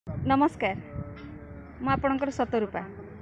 नमस्कार मु आपणकर सतरूपा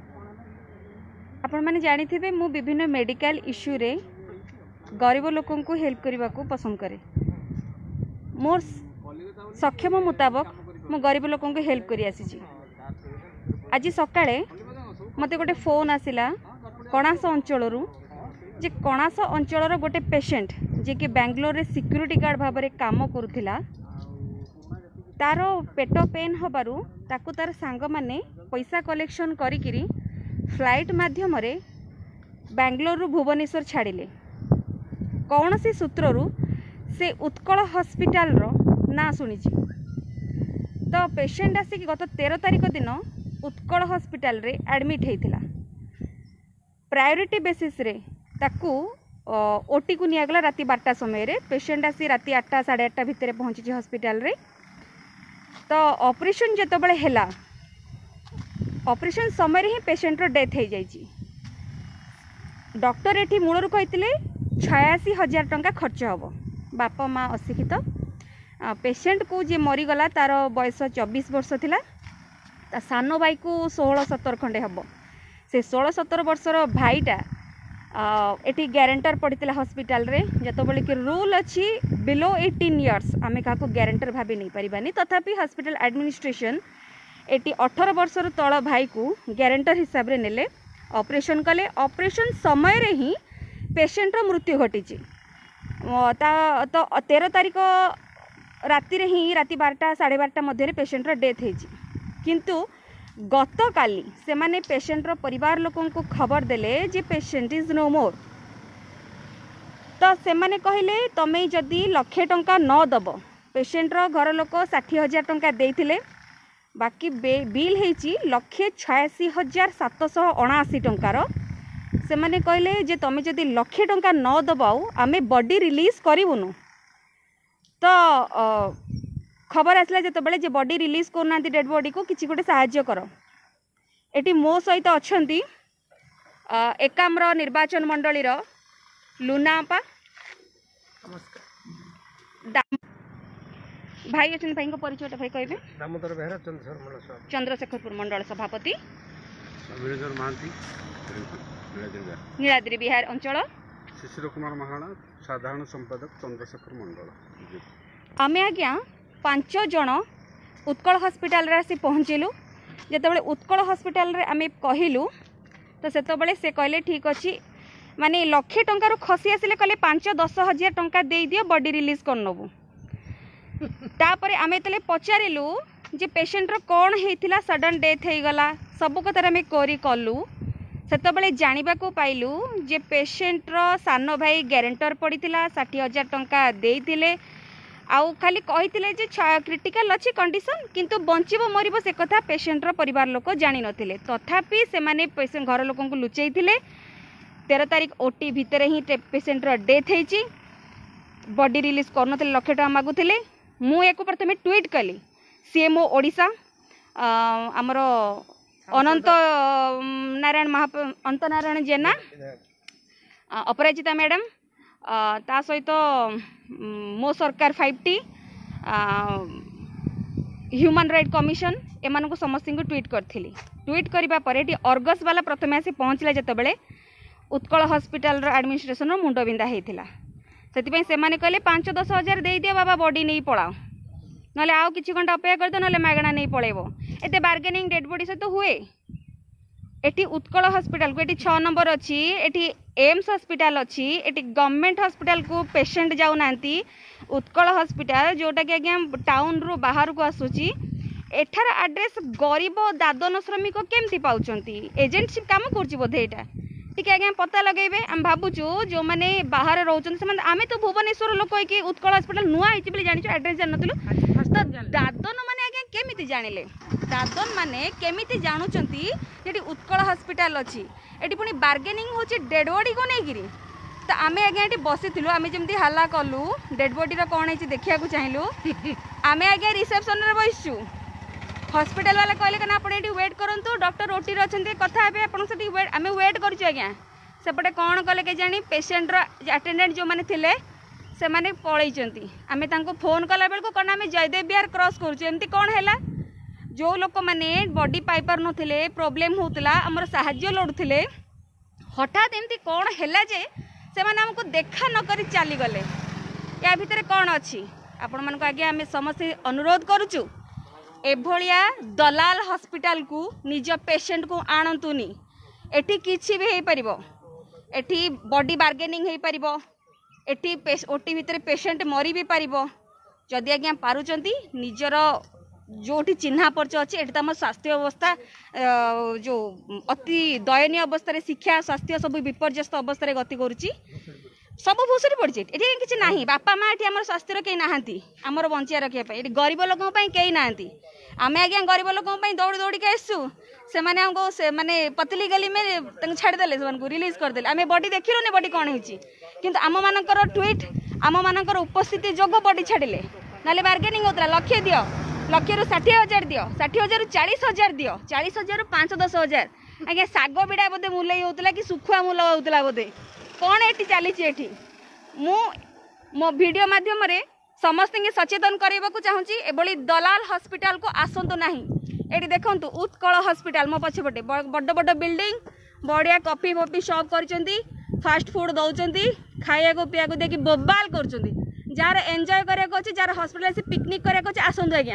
आपण मैंने जानी थे मु विभिन्न मेडिकल इश्यू रे गरीब लोक को हेल्प करने को पसंद करे। मोर सक्षम मुताबक मु गरीब लोक को हेल्प कर आसी। आज सकाळे मते गोटे फोन आसिला कणास अंचल जे कणास अंचल गोटे पेशेंट जे कि बेंगलोर रे सिक्यूरीटी गार्ड भाव में काम करुला तार पेट पेन हबारू ताकू तार सांग माने पैसा कलेक्शन करिकिरी फ्लाइट माध्यम रे बेंगलोर भुवनेश्वर छाड़िले। कौन सी सूत्रु से उत्कल हॉस्पिटल रो ना शुणी तो पेशेंट आसिक गत 13 तारिख दिन उत्कल हॉस्पिटल रे एडमिट होता। प्रायोरिटी बेसिस रे ताकू ओटी को निगला राति 12टा समय रे पेशेंट आसी राति 8टा 8:30 भितर पहुंची हॉस्पिटल रे। तो ऑपरेशन जितेबाला है ऑपरेशन समय ही पेशेंट डेथ हो जाइए। डॉक्टर एठी मूलर कहते 86,000 टंका खर्च हम। बापा माँ अशिक्षित पेशेंट को जे मरीगला तार बयस 24 वर्ष था। सान भाई को 16-17 खंडे हम। से 16-17 वर्षर भाईटा एटी गारंटर पड़ता हॉस्पिटल रे जितेबाला कि रूल अच्छी बिलो 18 इयर्स आम क्या गारंटर भाव नहीं पारिबानी। तथापि हॉस्पिटल एडमिनिस्ट्रेशन एटी 18 वर्षर तल भाई को गारंटर हिसाब रे नेले ऑपरेशन कले। ऑपरेशन समय रे ही पेशेंट रो मृत्यु घटी। तो 13 तारिख राति रे ही राति 12टा 12:30 मध्य पेशेंट रो डेथ होइछि। किंतु गत काली से माने पेशेंट रो परिवार लोकों को खबर देले जे पेशेंट इज नो मोर। तो से माने कहले तमे जदि 1,00,000 टंका न दब पेशेंट रो घर लोक 60,000 टंका देइथिले बाकी बिल होइछि 1,86,779 टंकार। से माने कहले जे तमे जदि 1,00,000 टंका न दबाऊ आमे बॉडी रिलीज करिवुनु। तो खबर आसला जितेबाला जे बॉडी रिलीज करना डेड बॉडी को किसी गोटे साहाय्य कर। एटी मो सहित अच्छी एकाम्र निर्वाचन मंडली लुनापा भाई अच्छा भाई परिचय भाई कहे दामोदर बेहरा चंद्रशेखरपुर मंडल सभापति महांती नीलाद्रि बिहार अंचल शिशिर कुमार महाराणा साधारण संपादक चंद्रशेखर मंडल। आमे आज्ञा 5 जन उत्कल हॉस्पिटल रे आसी पहुँचलु। जितेबाला उत्कल हॉस्पिटल रे आमे कहलु तो सेतबेले से कहले ठीक अच्छी माने 1,00,000 टंकार खसी आसिले कहले 5-10 हजार टंका दे दियो बॉडी रिलीज कर नबू। तापरे आमे तले पचारिलु जे पेशेंट रो कौन हेतिला सडन डेथ हो गला सब कथार आमे करी कलु। सेतबेले जानिबा को पाइलु जे पेशेंट रो सान भाई गारंटर पड़ीतिला 60,000 टंका देइतिले आउ खाली कही जे क्रिटिकल अच्छी कंडीशन किंतु बंचब मरब से कथा पेशेंट रो परिवार लोक जानी नथिले। तथापि से माने पेशेंट घर लोक को लुचई थिले। 13 तारिख ओटी भितर ही पेशेंट रो डेथ होइछि। बॉडी रिलीज कर नथिले 1,00,000 टका मागुथिले। मु एको प्रथमे ट्वीट कली सीएमओ ओडिशा आमर अनंत नारायण जेना अपराजिता मैडम ता सहित मो सरकार 5T ह्यूमन राइट कमिशन एमान को समस्त को ट्वीट करी। ट्वीट करने पर अर्गस वाला प्रथम आसी पहुँचला जितेबाला उत्कल हॉस्पिटल एडमिनिस्ट्रेशन मुंड बिंधा होता। से कहले 5-10 हजार दे दियो बाबा बॉडी नहीं पलाओ ना आउ कि घंटा अपेक्षा कर दो ना मागणा नहीं पलैब। एत बार्गेनिंग डेड बॉडी सहित हुए। एटी उत्कल हॉस्पिटल को 6 नंबर अच्छी एटी एम्स हॉस्पिटल अच्छी एटी गवर्नमेंट हॉस्पिटल को पेशेंट जाऊना उत्कल हॉस्पिटल जोटा कि आज्ञा टाउन रु बाहर को आसूची एठार एड्रेस गरीब दादन श्रमिक केमती पाउचंती एजेंट काम कर बोधे यहाँ टी आज्ञा पता लगेबे। आम भावुचु जो मैंने बाहर रोचन आम तो भुवनेश्वर लोक कि उत्कल हॉस्पिटल नुआ होती जानी एड्रेस जान तो दादन मैंने आज्ञा केमिति जानिले दादन माने केमिति जानुचंती जेटी उत्कल हॉस्पिटल अच्छी एटी पुणी बार्गेनिंग होची डेड बॉडी को लेकिरी। तो आमे आज्ञा एटी बसिथिलु आमे जेमती हल्ला कलु डेड बॉडी रो कोन हेची देखिया को चाहिलु आमे आज्ञा रिसेप्शन रे बसिचु। हॉस्पिटल वाला कहले कना आपण एटी वेट करंतु डॉक्टर ओटी रे अछंती कथा हेबे आपण सेटी वेट आमे वेट करछु आज्ञा। सेपटे कौन कले के जानी पेशेंट रो अटेंडेंट जो माने थिले से माने पळैचंती आमे तांको फोन कला बेल को कना आमे जयदेव बिहार क्रॉस करछु एमती कोन हैला जो लोक मैंने बॉडी पाई पार नथिले प्रोब्लेम होतला हमर सहाय्य लोडुथिले हठात एमती कौन हैला जे से माने हमको देखा न करी चली गले या भितर कौन अच्छी आपण मानको आगे आमे समस्त अनुरोध करूचु एभलिया दलाल हॉस्पिटल को निज पेशेंट को आणंतुनी एठी किछि भी हे परिबो एठी बॉडी बार्गेनिंग हे परिबो एठी ओटी भितर पेशेंट मरी भी पारिबो जदि आज्ञा पारुचंती निजर जोठी चिन्हा परिचय अच्छे एठी तम स्वास्थ्य अवस्था जो अति दयनीय अवस्था शिक्षा स्वास्थ्य सब विपर्यस्त अवस्था गति करुच्ची सब भूसुरी पड़ी ये किसी ना बापा माँ ये आम स्वास्थ्य कहीं नहांती आमर बंचिया रखापी ये गरीब लोकों कहीं ना आम आज्ञा गरीब लोकों दौड़ी दौड़ी आसू से हमको से माने पतली गली में छाड़देले से रिलीज करदे आम बॉडी देखिलुनि बॉडी कौन हो आम मानकर ट्वीट आम मानकर उपस्थिति जोग बॉडी छाड़िले ना बार्गेनिंग होता लक्षे दियो लक्षे रु 60,000 दियो 60,000 रु 40,000 दियो 40,000 रु 5-10,000 आज्ञा शाग बिड़ा बोधे मूल्य होता कि सुखुआ मूल होता बोधे कौन ये चली मो वीडियो माध्यम रे समस्त सचेतन करने को चाहूँगी एभली दलाल हॉस्पिटल को आसतु ना ये देखु उत्कल हॉस्पिटल मो पछपटे बड़ बड़ बिल्डिंग बढ़िया कॉफी फॉफी शॉप कर फास्ट फूड दौरान खाया को पीया देखिए बोबाल कर जार एंजॉय कराया जार हॉस्पिटल से पिकनिक कराया आसतु आज्ञा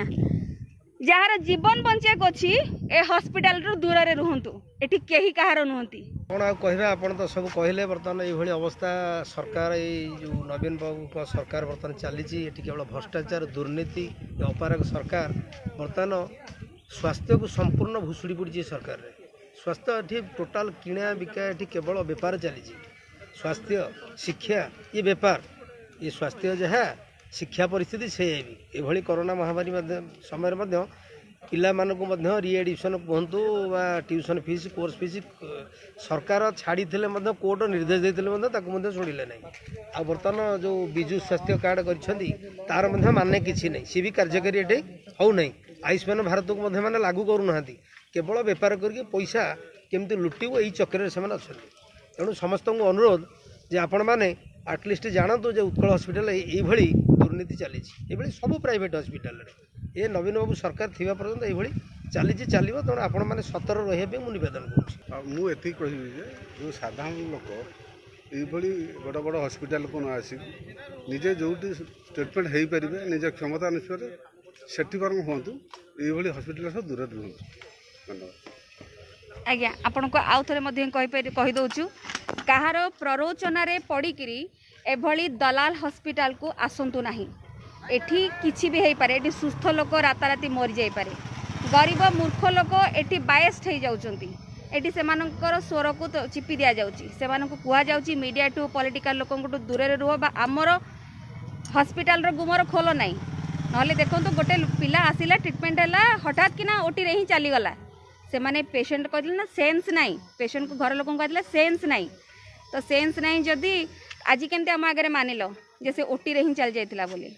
जार जीवन बचाक अच्छी ए हॉस्पिटल रु दूर रे रुहंतु एठी केही कहार नुहंती कौन आ कहबे आपण तो सब कहले बर्तमान ये अवस्था सरकार जो नवीन बाबू को सरकार बर्तमान चली केवल भ्रष्टाचार दुर्नीति अपारक सरकार बर्तमान स्वास्थ्य को संपूर्ण भुसुड़ी पड़ी सरकार रे स्वास्थ्य ये टोटाल किणा बिका ये केवल बेपार चली स्वास्थ्य शिक्षा ये बेपार ये स्वास्थ्य जहाँ शिक्षा परिस्थिति से ये कोरोना महामारी समय पिला मानकु रिएडिशन कहतु ट्यूशन फीस कोर्स फीस सरकार छाड़ी कोर्ट निर्देश देते शुणिले ना आ बर्तमान जो विजु स्वास्थ्य कार्ड कर माने किसी नहीं सी भी कार्यकारी ये हो ना आयुष्मान भारत को मैंने लागू करूना केवल बेपार करके पैसा केमती लुटिब यही चक्र से अच्छा तेणु समस्त को अनुरोध जे आपण मैंने आटलिस्ट जानतु जे उत्कल हॉस्पिटल ये दुर्नीति चली सब प्राइवेट हॉस्पिटल ये नवीन बाबू सरकार थी पर्यंत ये चली चलो तेणु आपण मैंने सतर रही मुझे नवेदन मुझे कहबी जो साधारण लोक ये बड़ बड़ हॉस्पिटल को न आसी निजे जो ट्रिटमेंट हो पारे निज क्षमता अनुसार सेठी पर हूँ ये हॉस्पिटल सब दूर रुहतु धन्यवाद आज्ञा आपण को आउ थे कहीदु कहार प्ररोचन पड़िकी एभली दलाल हॉस्पिटल को आसतु ना एठी किछि भी हो पारे एठी सुस्थ लोक राताराति मरी जाई पारे गरीब मूर्ख लोक एठी बायस्ड हो जाउचंती एठी सेमानकर स्वर को तो चिपी दिया जाउची सेमानकु कुआ जाउची मीडिया टू पॉलिटिकल लोकन टू दूर रे रुह बा आमर हॉस्पिटल रो गुमर खोल नाही नहले देखंतु गोटे पिला आसिला ट्रीटमेंट हैला हठात कि ना ओटी रे ही चली गला से माने पेशेंट कहले ना सेंस नाही पेशेंट को घर लोकन कहले सेंस नाही तो सेंस नाही जदी आज केमते हम आगे मानिल जैसे ओटी रे ही चल जाइतिला बोली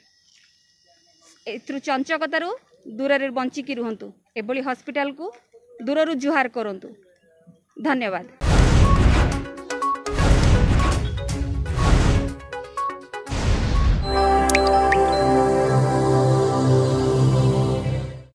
एथरु चंचकतारू दूर रे बंचिकी रुहंतु एभली हॉस्पिटल को दूररू जुहार करंतु धन्यवाद।